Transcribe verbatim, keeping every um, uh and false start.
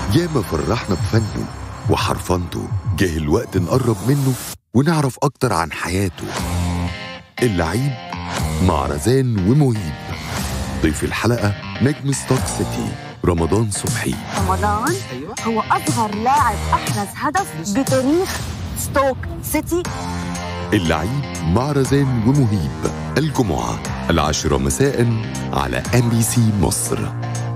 ياما فرحنا بفنه وحرفنته، جه الوقت نقرب منه ونعرف أكتر عن حياته. اللعيب مع رزان ومهيب. ضيف الحلقة نجم ستوك سيتي رمضان صبحي. رمضان أيوة. هو أصغر لاعب أحرز هدف بتاريخ ستوك سيتي. اللعيب مع رزان ومهيب الجمعة العاشرة مساء على أم بي سي مصر.